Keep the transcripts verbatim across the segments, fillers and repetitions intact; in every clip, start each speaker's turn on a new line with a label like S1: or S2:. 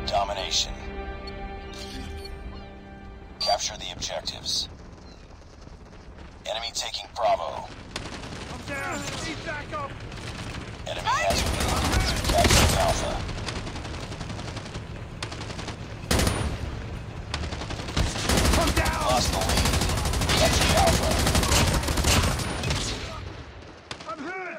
S1: Domination. Capture the objectives. Enemy taking Bravo.
S2: I'm down! Need backup!
S1: Enemy has been capturing Alpha.
S2: I'm down!
S1: Lost the lead. Captured Alpha.
S2: I'm hurt!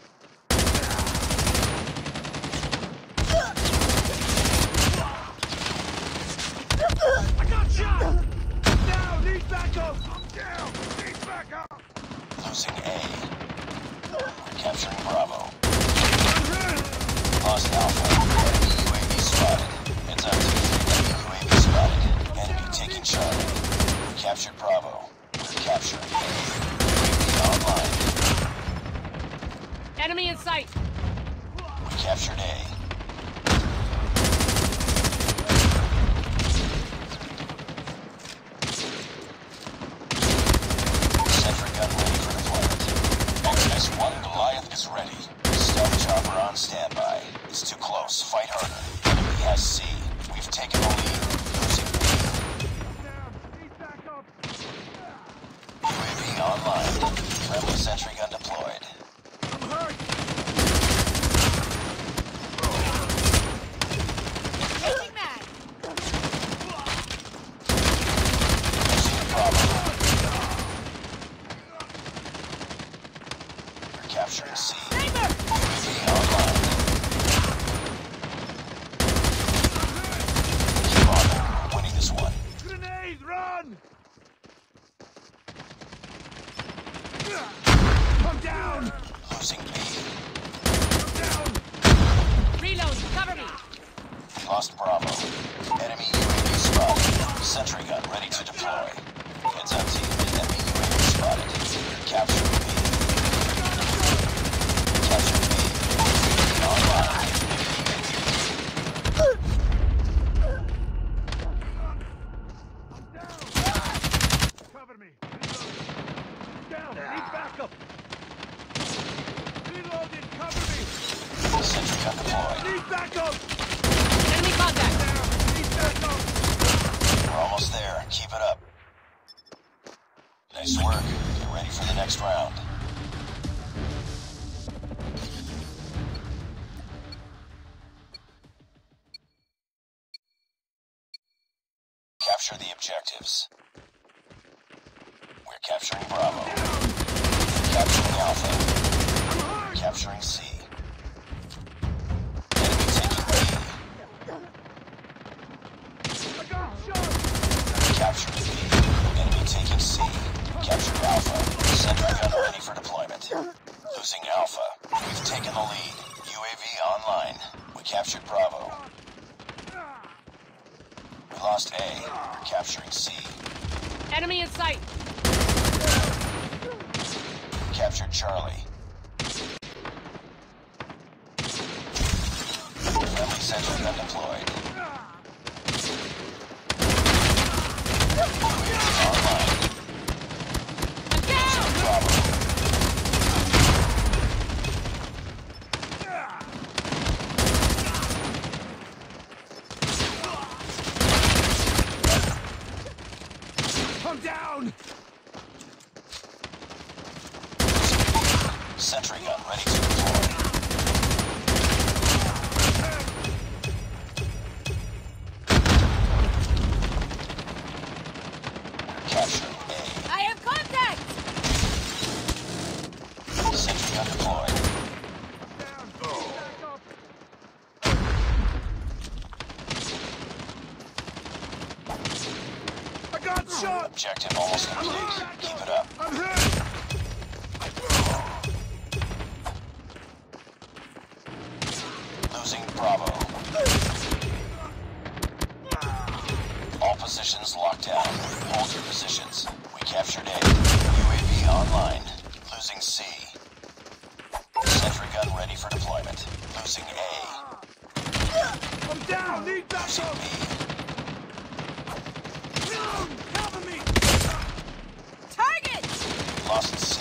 S2: I got shot! Down! Need backup! I'm down! Need backup!
S1: Losing A. Capturing Bravo.
S2: I'm hurt!
S1: Lost Alpha. Enemy U A V spotted. It's up to enemy U A V spotted. Enemy taking Charlie. We captured Bravo. We're capturing A. U A V online.
S3: Enemy in sight.
S1: We captured A. Sentry gun ready for deployment. X S one Goliath is ready. Stealth chopper on standby. It's too close. Fight harder. Enemy has C. We've taken the lead. Losing B.
S2: I'm down! Need backup!
S1: U A V online. Friendly sentry gun deployed.
S2: I'm hurt!
S3: Taking mag.
S1: Losing Bravo. We're capturing C.
S3: Sniper!
S1: U A V online. Keep on them. We're winning this one.
S2: Grenade! Run! I'm down!
S1: Losing B.
S2: I'm down!
S3: Reload. Cover me.
S1: Lost Bravo. Enemy U A V spotted. Sentry gun ready to deploy. Heads up team. Enemy U A V spotted. Capture B. Capture B. Online.
S2: Cover me! Reload. Down! Need backup! Reloading! Cover me!
S1: Sentry gun deployed.
S2: Need backup!
S3: Enemy contact.
S2: Down! Need backup!
S1: We're almost there. Keep it up. Nice work. Get ready for the next round. Capture the objectives. We're capturing Bravo. Capturing Alpha. Capturing C. Enemy taking B.
S2: I got shot!
S1: Captured B. Enemy taking C. Captured Alpha. Sentry gun ready for deployment. Losing Alpha. We've taken the lead. U A V online. We captured Bravo. We lost A. We're capturing C.
S3: Enemy in sight.
S1: Captured Charlie. Friendly sentry gun deployed. Online.
S3: I'm down.
S1: Bravo.
S2: I'm down!
S1: Sentry gun ready to deploy. Capture A.
S3: I have contact.
S1: Sentry gun deployed.
S2: Down! Need backup! I got shot!
S1: Objective almost complete. Keep it up.
S2: I'm hurt!
S1: Losing Bravo. All positions locked down. Hold your positions. We captured A. U A V online. Losing C. Sentry gun ready for deployment. Losing A.
S2: I'm down! Need
S1: Losing
S2: backup!
S1: B.
S2: Cover me!
S3: Target.
S1: Lost C.